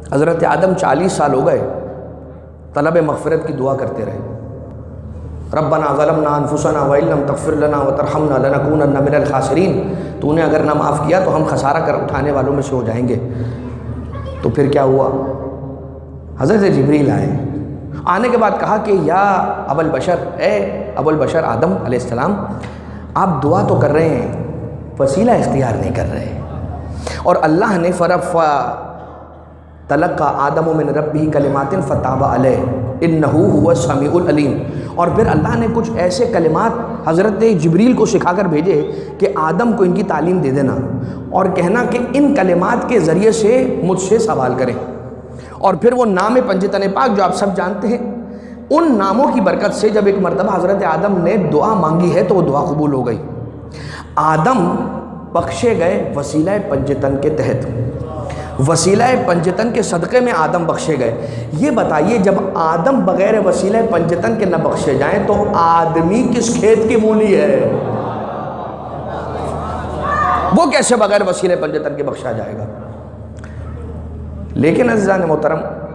حضرت آدم 40 سال ہو گئے طلب مغفرت کی دعا کرتے رہے، ربنا ظلمنا انفسنا وان لم تغفر لنا وترحمنا لنکونن من الخاسرین، تو نے اگر نہ معاف کیا تو ہم خسارہ کر اٹھانے والوں میں سے ہو جائیں گے۔ تو پھر کیا ہوا؟ حضرت جبریل آنے کے بعد کہا کہ یا ابو البشر، اے ابو البشر آدم علیہ السلام، آپ دعا تو کر رہے ہیں، وسیلہ اختیار نہیں کر رہے، اور اللہ نے تلقى آدم من ربہ کلمات فتاب علیہ انہ هو السمیع العلیم، اور پھر اللہ نے کچھ ایسے کلمات حضرت جبریل کو سکھا کر بھیجے کہ آدم کو ان کی تعلیم دے دینا اور کہنا کہ ان کلمات کے ذریعے سے مجھ سے سوال کریں، اور پھر وہ نام پنجتن پاک جو آپ سب جانتے ہیں، ان ناموں کی برکت سے جب ایک مرتبہ حضرت آدم نے دعا مانگی ہے تو وہ دعا قبول ہو گئی۔ آدم بخشے گئے وسیلہ پنجتن کے تحت، وسیلہ پنجتن کے صدقے میں آدم بخشے گئے۔ یہ بتائیے جب آدم بغیر وسیلہ پنجتن کے نہ بخشے جائیں تو آدمی کس کھیت کی مولی ہے؟ وہ کیسے بغیر وسیلہ پنجتن کے بخشا جائے گا؟ لیکن عزیزان محترم،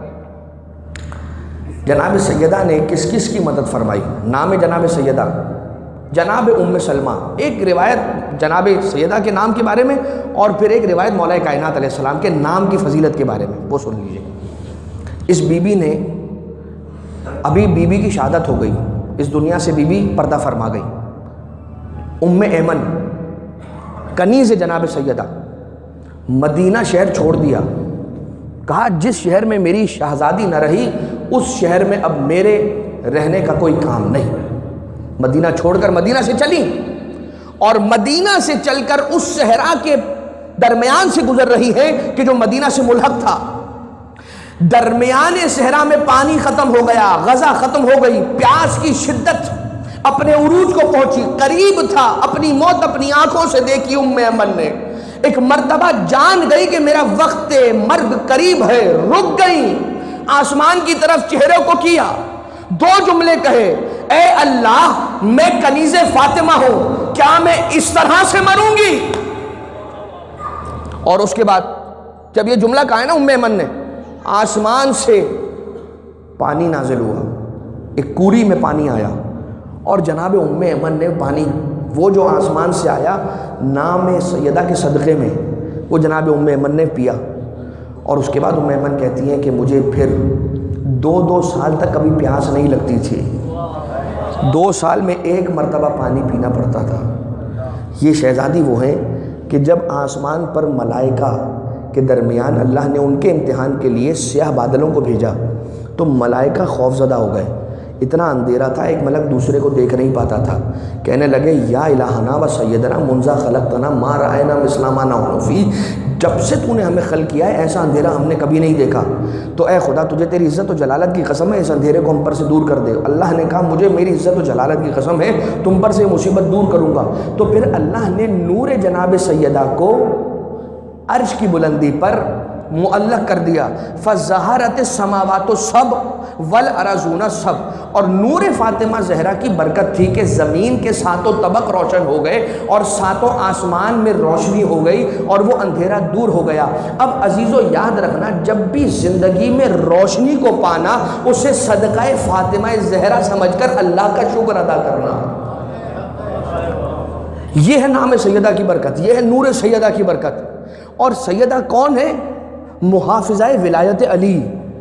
جناب سیدہ نے کس کس کی مدد فرمائی؟ نام جناب سیدہ جناب ام سلمہ، ایک روایت جناب سیدہ کے نام کے بارے میں اور پھر ایک روایت مولا کائنات علیہ السلام کے نام کی فضیلت کے بارے میں، وہ سن لیجئے۔ اس بی بی نے ابھی بی بی کی شہادت ہو گئی، اس دنیا سے بی بی پردہ فرما گئی۔ ام ایمن کنیز جناب سیدہ، مدینہ شہر چھوڑ دیا، کہا جس شہر میں میری شہزادی نہ رہی اس شہر میں اب میرے رہنے کا کوئی کام نہیں۔ مدینہ چھوڑ کر مدینہ سے چلی، اور مدینہ سے چل کر اس صحرا کے درمیان سے گزر رہی ہے کہ جو مدینہ سے ملحق تھا۔ درمیان صحرا میں پانی ختم ہو گیا، غذا ختم ہو گئی، پیاس کی شدت اپنے عروج کو پہنچی، قریب تھا، اپنی موت اپنی آنکھوں سے دیکھی ام ایمن نے۔ ایک مرتبہ جان گئی کہ میرا وقت مرگ قریب ہے، رک گئی، آسمان کی طرف چہرے کو کیا، دو جملے کہے، اے اللہ میں کنیز فاطمہ ہوں، کیا میں اس طرح سے مروں گی؟ اور اس کے بعد جب یہ جملہ کہا ہے نا ام ایمن نے، آسمان سے پانی نازل ہوا، ایک کوری میں پانی آیا، اور جناب ام ایمن نے پانی وہ جو آسمان سے آیا نام سیدہ کے صدقے میں وہ جناب ام ایمن نے پیا۔ اور اس کے بعد ام ایمن کہتی ہیں کہ مجھے پھر 2 سال تک کبھی پیاس نہیں لگتی تھی، 2 سال میں ایک مرتبہ پانی پینا پڑتا تھا۔ یہ شہزادی وہ ہیں کہ جب آسمان پر ملائکہ کے درمیان اللہ نے ان کے امتحان کے لیے سیاہ بادلوں کو بھیجا تو ملائکہ خوفزدہ ہو گئے، اتنا اندھیرا تھا ایک ملک دوسرے کو دیکھ نہیں پاتا تھا، کہنے لگے یا الہنا و سیدنا منذ خلقتنا ما رأینا مثل ما نحن فی، جب سے تو نے ہمیں خلق کیا ہے ایسا اندھیرا ہم نے کبھی نہیں دیکھا، تو اے خدا تجھے تیری عزت و جلالت کی قسم ہے اس اندھیرے کو ہم پر سے دور کر دے۔ اللہ نے کہا مجھے میری عزت و جلالت کی قسم ہے تم پر سے مصیبت دور کروں گا۔ تو پھر اللہ نے نور جناب سیدہ کو عرش کی بلندی پر معلق کر دیا، فَظَهَرَتِ السَّمَاوَاتُ السَّبْعُ وَالْأَرْضُونَ السَّبْعُ، اور نور فاطمہ زہرا کی برکت تھی کہ زمین کے 7 طبق روشن ہو گئے اور 7 آسمان میں روشنی ہو گئی اور وہ اندھیرا دور ہو گیا۔ اب عزیزو یاد رکھنا جب بھی زندگی میں روشنی کو پانا اسے صدقہ فاطمہ زہرا سمجھ کر اللہ کا شکر ادا کرنا۔ یہ ہے نام سیدہ کی برکت، یہ ہے نور سیدہ کی برکت۔ اور سیدہ کون ہے؟ محافظہ ولایت علی۔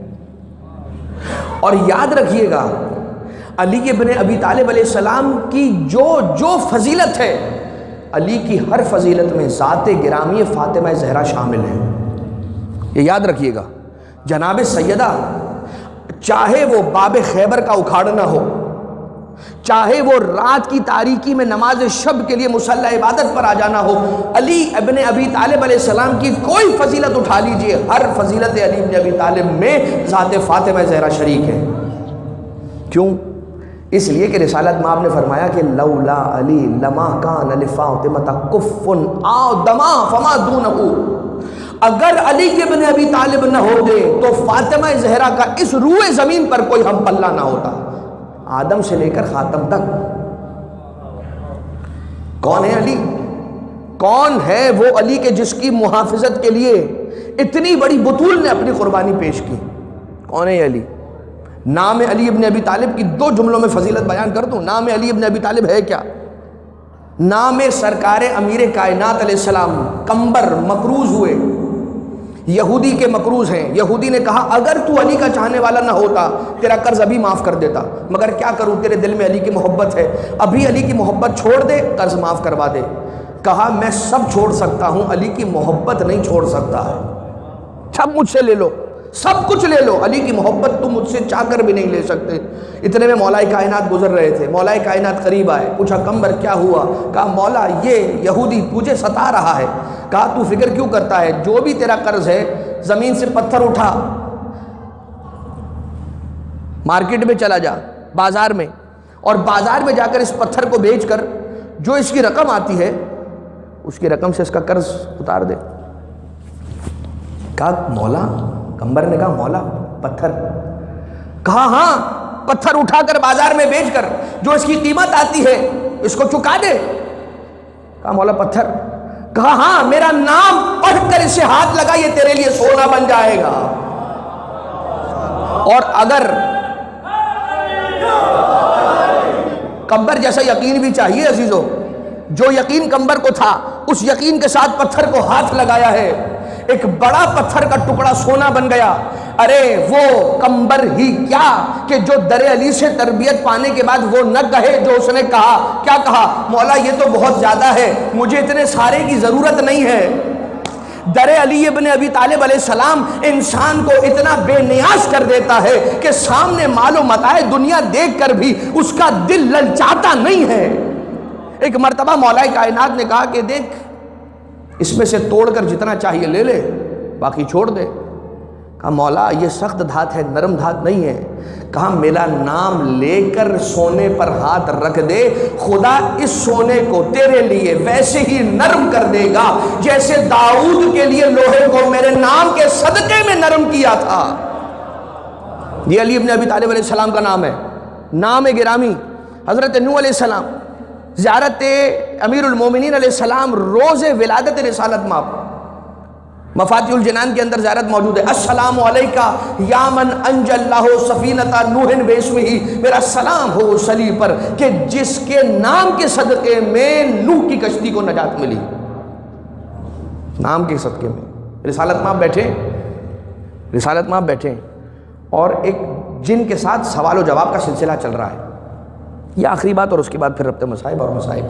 اور یاد رکھیے گا علی ابن ابی طالب علیہ السلام کی جو فضیلت ہے، علی کی ہر فضیلت میں ذات گرامی فاطمہ زہرا شامل ہے، یہ یاد رکھیے گا۔ جناب سیدہ چاہے وہ باب خیبر کا اکھاڑنا ہو، چاہے وہ رات کی تاریکی میں نماز شب کے لیے مصلی عبادت پر آ جانا ہو، علی ابن ابی طالب علیہ السلام کی کوئی فضیلت اٹھا لیجئے، ہر فضیلت علی ابن ابی طالب میں ذات فاطمہ زہرا شریک ہے۔ کیوں؟ اس لیے کہ رسالت مآب نے فرمایا کہ لولا علی لما کان لفاطمہ کف آدما فما دونہ، اگر علی ابن ابی طالب نہ ہوتے تو فاطمہ زہرا کا اس روئے زمین پر کوئی ہم پلہ نہ ہوتا، آدم سے لے کر خاتم تک۔ کون ہے علی؟ کون ہے وہ علی کے جس کی محافظت کے لیے اتنی بڑی بطول نے اپنی قربانی پیش کی؟ کون ہے یہ علی؟ نام علی ابن ابی طالب کی 2 جملوں میں فضیلت بیان کر دوں. نام علی ابن ابی طالب ہے کیا؟ نام سرکار امیر کائنات علیہ السلام قمبر مقروض ہوئے، یہودی کے مقروض ہیں. یہودی نے کہا اگر تو علی کا چاہنے والا نہ ہوتا تیرا قرض ابھی معاف کر دیتا، مگر کیا کروں تیرے دل میں علی کی محبت ہے، ابھی علی کی محبت چھوڑ دے قرض معاف کروا دے. کہا میں سب چھوڑ سکتا ہوں، علی کی محبت نہیں چھوڑ سکتا. سب مجھ سے لے لو، سب کچھ لے لو، علی کی محبت تم مجھ سے چاہ کر بھی نہیں لے سکتے. اتنے میں مولا کائنات گزر رہے تھے. مولا کائنات قریب آئے، پوچھا قمبر کیا ہوا؟ کہا مولا یہ یہودی مجھے ستا رہا ہے. کہا تو فکر کیوں کرتا ہے، جو بھی تیرا قرض ہے زمین سے پتھر اٹھا، مارکیٹ میں چلا جا بازار میں، اور بازار میں جا کر اس پتھر کو بیچ کر جو اس کی رقم آتی ہے اس کی رقم سے اس کا قرض اتار دے. کہا مولا، قمبر نے کہا مولا پتھر؟ کہا ہاں، پتھر اٹھا کر بازار میں بیچ کر جو اس کی قیمت آتی ہے اس کو چکا دے. کہا مولا پتھر؟ کہا ہاں، میرا نام پڑھ کر اسے ہاتھ لگا، یہ تیرے لیے سونا بن جائے گا. اور اگر قمبر جیسا یقین بھی چاہیے عزیزو، جو یقین قمبر کو تھا اس یقین کے ساتھ پتھر کو ہاتھ لگایا ہے، ایک بڑا پتھر کا ٹکڑا سونا بن گیا. ارے وہ قمبر ہی کیا کہ جو در علی سے تربیت پانے کے بعد وہ نہ کہے جو اس نے کہا. کیا کہا؟ مولا یہ تو بہت زیادہ ہے، مجھے اتنے سارے کی ضرورت نہیں ہے. در علی ابن ابی طالب علیہ السلام انسان کو اتنا بے نیاز کر دیتا ہے کہ سامنے مال و متاع دنیا دیکھ کر بھی اس کا دل للچاتا نہیں ہے. ایک مرتبہ مولا کائنات نے کہا کہ دیکھ اس میں سے توڑ کر جتنا چاہیے لے لے، باقی چھوڑ دے. کہا مولا یہ سخت دھات ہے، نرم دھات نہیں ہے. کہا میرا نام لے کر سونے پر ہاتھ رکھ دے، خدا اس سونے کو تیرے لیے ویسے ہی نرم کر دے گا جیسے داؤد کے لیے لوہے کو میرے نام کے صدقے میں نرم کیا تھا. یہ علی ابن ابی طالب علیہ السلام کا نام ہے. نام گرامی. حضرت نوح علیہ السلام زیارت امیر المومنین علیہ السلام روز ولادت رسالت مآب، مفاتیح الجنان کے اندر زیارت موجود ہے. السلام علیکہ یا من انجى اللہ سفینۃ نوح باسمہ، میرا سلام ہو اس علی پر کہ جس کے نام کے صدقے میں نوح کی کشتی کو نجات ملی. نام کے صدقے میں رسالت مآب بیٹھے، رسالت مآب بیٹھے اور ایک جن کے ساتھ سوال و جواب کا سلسلہ چل رہا ہے. یہ آخری بات اور اس کے بعد پھر ربط مصائب اور مصائب.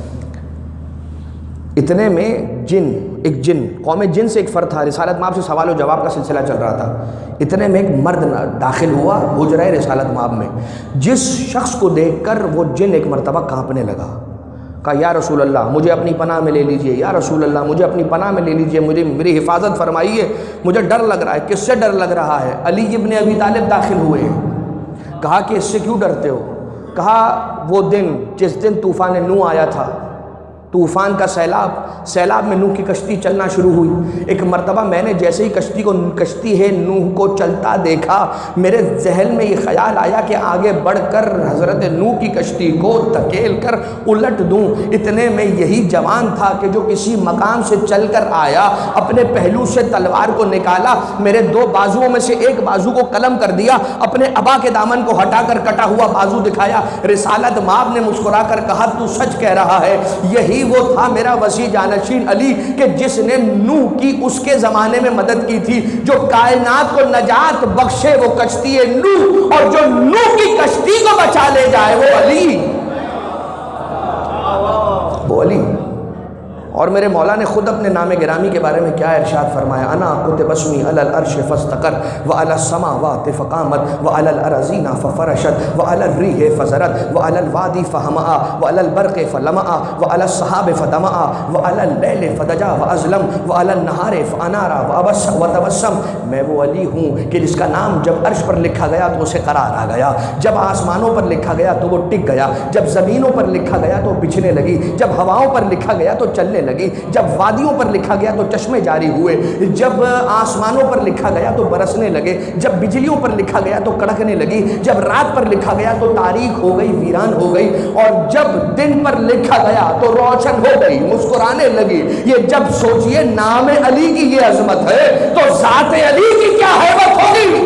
اتنے میں ایک جن قوم جن سے ایک فرد تھا، رسالت مآب سے سوال و جواب کا سلسلہ چل رہا تھا. اتنے میں ایک مرد داخل ہوا حجرہ رسالت مآب میں، جس شخص کو دیکھ کر وہ جن ایک مرتبہ کانپنے لگا. کہا یا رسول اللہ مجھے اپنی پناہ میں لے لیجئے، یا رسول اللہ مجھے اپنی پناہ میں لے لیجئے، میری حفاظت فرمائیے، مجھے ڈر لگ رہا ہے. کس سے ڈر لگ رہا ہے؟ علی ابن ابی طالب داخل ہوئے. کہا کہ اس سے کیوں ڈرتے ہو؟ کہا وہ دن جس دن طوفان نوح آیا تھا، طوفان کا سیلاب میں نوح کی کشتی چلنا شروع ہوئی. ایک مرتبہ میں نے جیسے ہی کشتی ہے نوح کو چلتا دیکھا، میرے ذہن میں یہ خیال آیا کہ آگے بڑھ کر حضرت نوح کی کشتی کو دھکیل کر الٹ دوں. اتنے میں یہی جوان تھا کہ جو کسی مقام سے چل کر آیا، اپنے پہلو سے تلوار کو نکالا، میرے 2 بازوؤں میں سے ایک بازو کو قلم کر دیا، اپنے ابا کے دامن کو ہٹا کر کٹا ہوا بازو دکھایا. رسالت مآب نے مسکرا کر کہا تو سچ کہہ رہا ہے، یہی وہ تھا میرا وسیع جانشین علی کہ جس نے نوح کی اس کے زمانے میں مدد کی تھی، جو کائنات کو نجات بخشے وہ کشتی نوح، اور جو نوح کی کشتی کو بچا لے جائے وہ علی. وہ علی. اور میرے مولا نے خود اپنے نام گرامی کے بارے میں کیا ارشاد فرمایا؟ انا کتب اسمی علی العرش فاستقر وعلی السماوات فقامت وعلی الارضین ففرشت وعلی الریح فزرت وعلی الوادی فہمعا وعلی البرق فلمعا وعلی السحاب فدمعا وعلی اللیل فدجا واظلم وعلی النہار فانارا وتبسم. میں وہ علی ہوں کہ جس کا نام جب عرش پر لکھا گیا تو اسے قرار آ گیا، جب آسمانوں پر لکھا گیا تو وہ ٹک گیا، جب زمینوں پر لکھا گیا تو بچھنے لگی، جب ہواؤں پر لکھا گیا تو چلنے لگی، جب وادیوں پر لکھا گیا تو چشمے جاری ہوئے، جب آسمانوں پر لکھا گیا تو برسنے لگے، جب بجلیوں پر لکھا گیا تو کڑکنے لگی، جب رات پر لکھا گیا تو تاریک ہو گئی، ویران ہو گئی، اور جب دن پر لکھا گیا تو روشن ہو گئی، مسکرانے لگی۔ یہ جب سوچئے نام علی کی یہ عظمت ہے تو ذات علی کی کیا حیبت ہوگی۔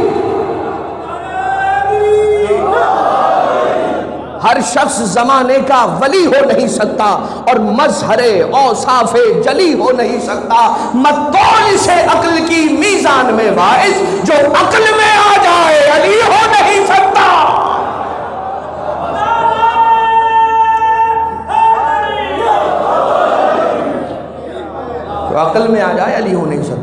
ہر شخص زمانے کا ولی ہو نہیں سکتا اور مظہر اوصاف جلی ہو نہیں سکتا، متول سے عقل کی میزان میں واعظ جو عقل میں آ جائے علی ہو نہیں سکتا۔ جو عقل میں آ جائے علی ہو نہیں سکتا۔